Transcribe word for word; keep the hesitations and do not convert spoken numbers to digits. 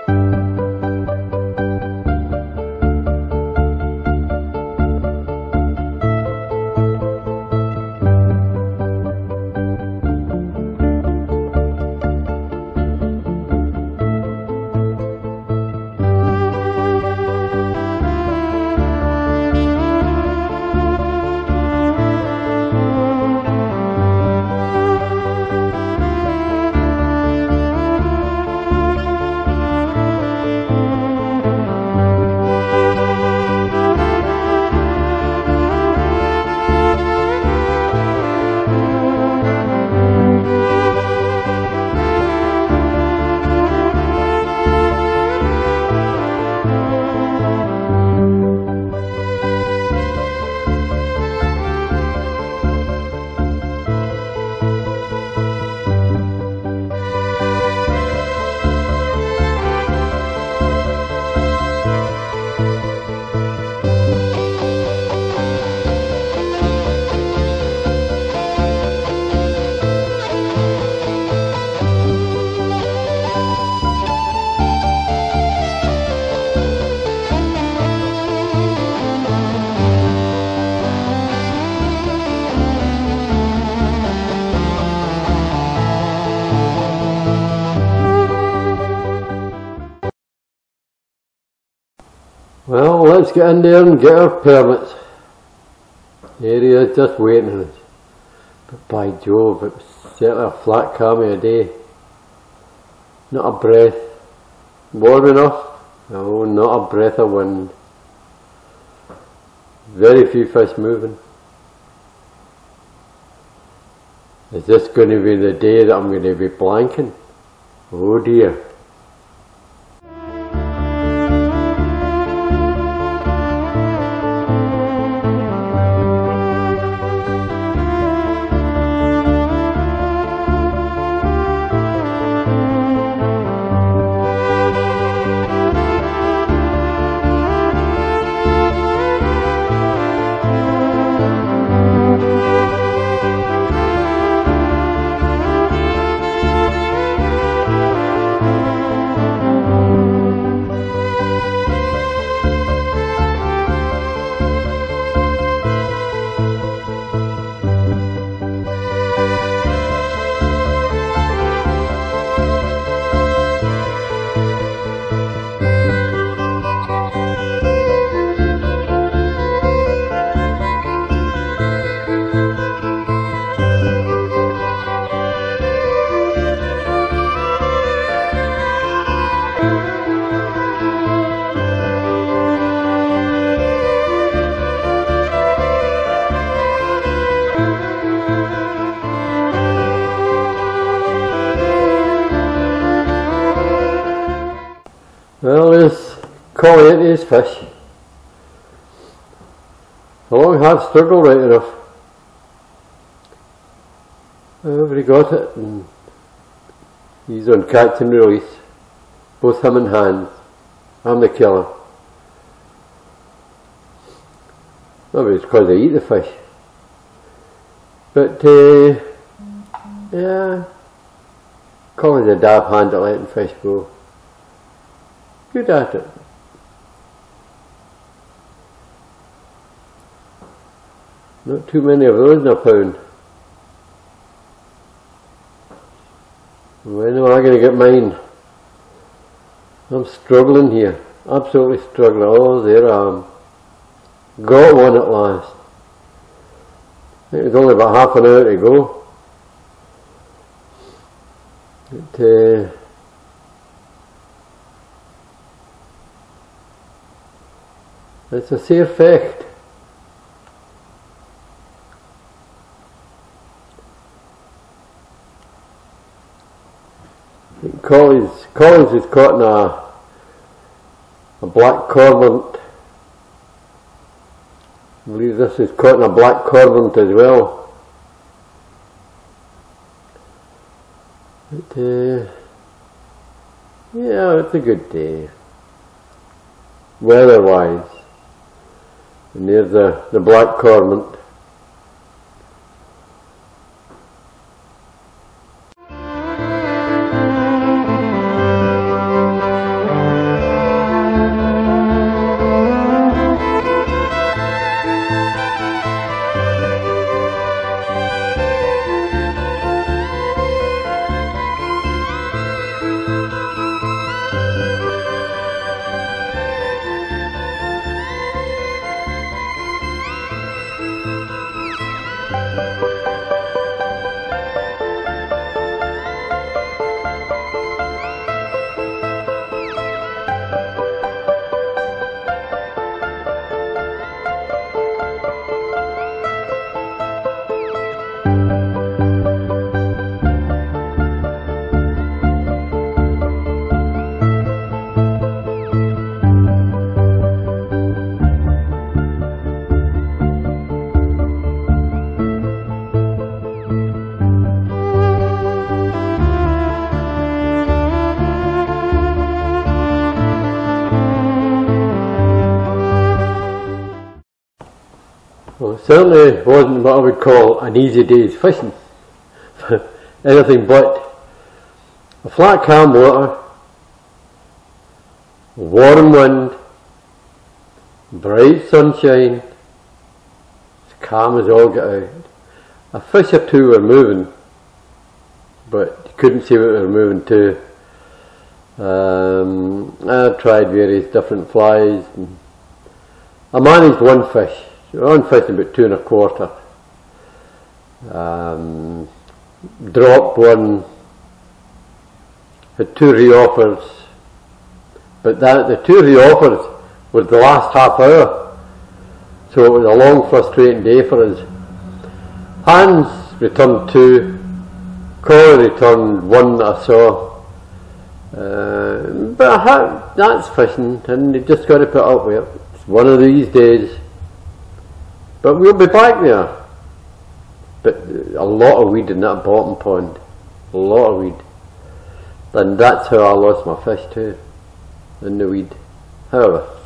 Well, let's get in there and get our permits. There he is, just waiting on us. But by Jove, it was certainly a flat calm of a day. Not a breath. Warm enough? No, not a breath of wind. Very few fish moving. Is this going to be the day that I'm going to be blanking? Oh dear. Well, there's Collie at his fish. A long hard struggle, right enough. I've already got it, and he's on catch and release. Both him and hands. I'm the killer. Maybe it's because I eat the fish. But, uh, yeah, Collie's a daft hand at letting fish go. Good at it. Not too many of those in a pound. When am I going to get mine? I'm struggling here. Absolutely struggling. Oh, there I am. Got one at last. I think it was only about half an hour to go. But, uh, it's a safe fecht. Collins, Collins is caught in a, a black cormorant. I believe this is caught in a black cormorant as well. But, uh, yeah, it's a good day, weather-wise. And there's the, the black cormorant. certainly wasn't what I would call an easy day's fishing. Anything but. A flat calm water, warm wind, bright sunshine, as calm as all get out. A fish or two were moving, but you couldn't see what they were moving to. Um, I tried various different flies. And I managed one fish. One fish about two and a quarter. Um, dropped one. Had two re-offers, but that the two re-offers was the last half hour, so it was a long, frustrating day for us. Hans returned two, Colin returned one that I saw, uh, but I had, that's fishing, and you just got to put up with it. It's one of these days, but we'll be back there. But a lot of weed in that bottom pond, a lot of weed. And that's how I lost my fish too, in the weed. However,